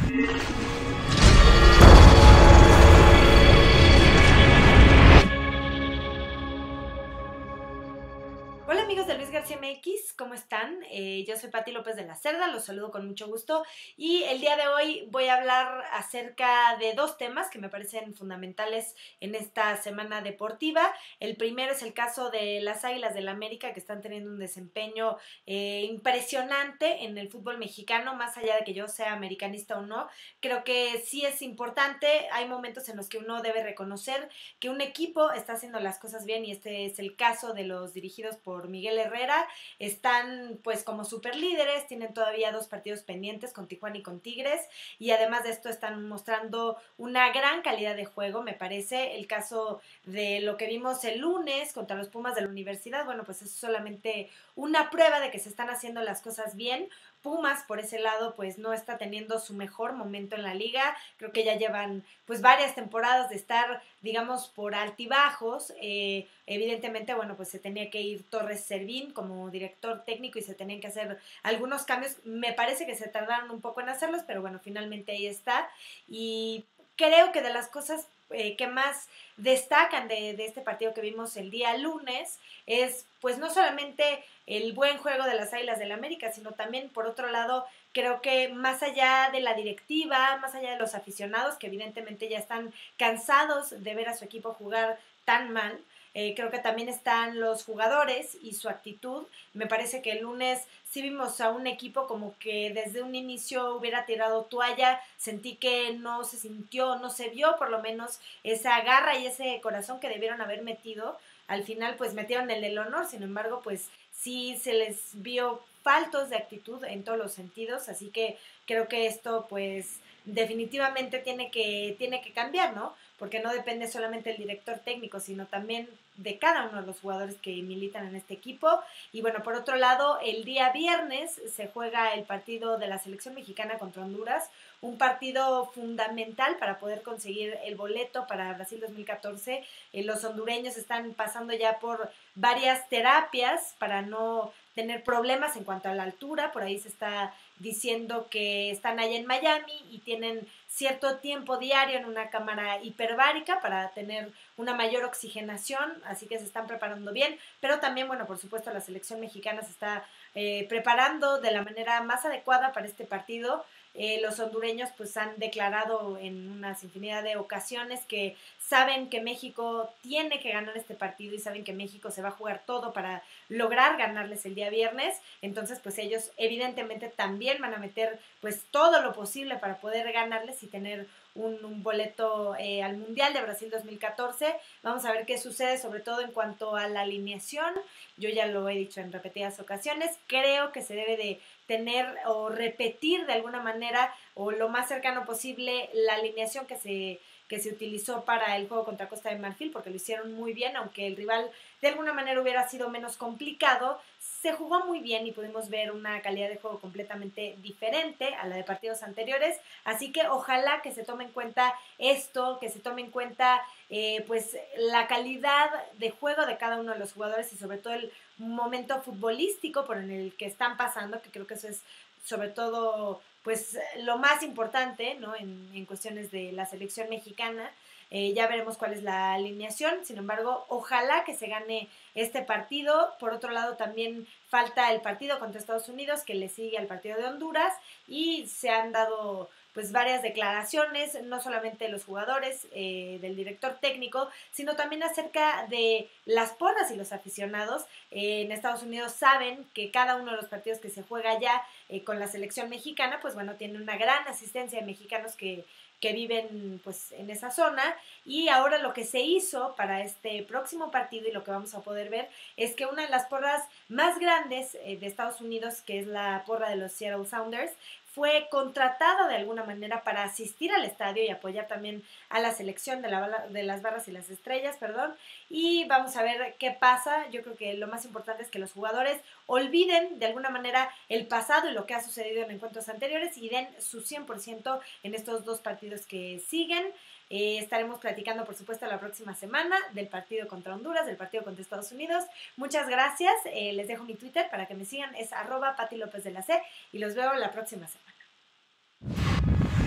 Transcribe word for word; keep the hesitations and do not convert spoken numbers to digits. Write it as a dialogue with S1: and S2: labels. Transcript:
S1: Hola amigos de Luis García M X, ¿cómo están? Eh, yo soy Pati López de la Cerda, los saludo con mucho gusto y el día de hoy voy a hablar acerca de dos temas que me parecen fundamentales en esta semana deportiva. El primero es el caso de las Águilas del América, que están teniendo un desempeño eh, impresionante en el fútbol mexicano, más allá de que yo sea americanista o no. Creo que sí es importante, hay momentos en los que uno debe reconocer que un equipo está haciendo las cosas bien, y este es el caso de los dirigidos por Miguel Herrera. Están pues como super líderes, tienen todavía dos partidos pendientes con Tijuana y con Tigres, y además de esto están mostrando una gran calidad de juego, me parece. El caso de lo que vimos el lunes contra los Pumas de la Universidad, bueno, pues es solamente una prueba de que se están haciendo las cosas bien. Pumas, por ese lado, pues no está teniendo su mejor momento en la liga. Creo que ya llevan pues varias temporadas de estar, digamos, por altibajos. Eh, evidentemente, bueno, pues se tenía que ir Torres Servín como director técnico y se tenían que hacer algunos cambios. Me parece que se tardaron un poco en hacerlos, pero bueno, finalmente ahí está. Y creo que de las cosas eh, que más destacan de, de este partido que vimos el día lunes es pues no solamente el buen juego de las Águilas del América, sino también, por otro lado, creo que más allá de la directiva, más allá de los aficionados, que evidentemente ya están cansados de ver a su equipo jugar tan mal, eh, creo que también están los jugadores y su actitud. Me parece que el lunes sí vimos a un equipo como que desde un inicio hubiera tirado toalla. Sentí que no se sintió, no se vio por lo menos esa garra y ese corazón que debieron haber metido. Al final pues metieron el del honor, sin embargo pues sí se les vio faltos de actitud en todos los sentidos, así que creo que esto pues definitivamente tiene que, tiene que cambiar, ¿no? Porque no depende solamente del director técnico, sino también de cada uno de los jugadores que militan en este equipo. Y bueno, por otro lado, el día viernes se juega el partido de la selección mexicana contra Honduras, un partido fundamental para poder conseguir el boleto para Brasil dos mil catorce. Eh, los hondureños están pasando ya por varias terapias para no tener problemas en cuanto a la altura. Por ahí se está diciendo que están allá en Miami y tienen cierto tiempo diario en una cámara hiperbárica para tener una mayor oxigenación, así que se están preparando bien, pero también, bueno, por supuesto la selección mexicana se está eh, preparando de la manera más adecuada para este partido. Eh, los hondureños pues han declarado en una infinidad de ocasiones que saben que México tiene que ganar este partido y saben que México se va a jugar todo para lograr ganarles el día viernes. Entonces pues ellos evidentemente también van a meter pues todo lo posible para poder ganarles y tener un, un boleto eh, al Mundial de Brasil dos mil catorce. Vamos a ver qué sucede, sobre todo en cuanto a la alineación. Yo ya lo he dicho en repetidas ocasiones, creo que se debe de tener o repetir de alguna manera o lo más cercano posible la alineación que se, que se utilizó para el juego contra Costa de Marfil, porque lo hicieron muy bien, aunque el rival de alguna manera hubiera sido menos complicado. Se jugó muy bien y pudimos ver una calidad de juego completamente diferente a la de partidos anteriores, así que ojalá que se tome en cuenta esto, que se tome en cuenta eh, pues la calidad de juego de cada uno de los jugadores y sobre todo el momento futbolístico por el que están pasando, que creo que eso es sobre todo pues lo más importante, ¿no? en, en cuestiones de la selección mexicana. Eh, ya veremos cuál es la alineación, sin embargo, ojalá que se gane este partido. Por otro lado, también falta el partido contra Estados Unidos, que le sigue al partido de Honduras, y se han dado pues varias declaraciones, no solamente de los jugadores, eh, del director técnico, sino también acerca de las porras y los aficionados. Eh, en Estados Unidos saben que cada uno de los partidos que se juega allá eh, con la selección mexicana, pues bueno, tiene una gran asistencia de mexicanos que que viven pues en esa zona, y ahora lo que se hizo para este próximo partido y lo que vamos a poder ver es que una de las porras más grandes eh, de Estados Unidos, que es la porra de los Seattle Sounders, fue contratada de alguna manera para asistir al estadio y apoyar también a la selección de, la, de las barras y las estrellas, perdón, y vamos a ver qué pasa. Yo creo que lo más importante es que los jugadores olviden de alguna manera el pasado y lo que ha sucedido en encuentros anteriores y den su cien por ciento en estos dos partidos que siguen. Eh, estaremos platicando, por supuesto, la próxima semana del partido contra Honduras, del partido contra Estados Unidos. Muchas gracias. Eh, les dejo mi Twitter para que me sigan. Es arroba Pati López de la C y los veo la próxima semana.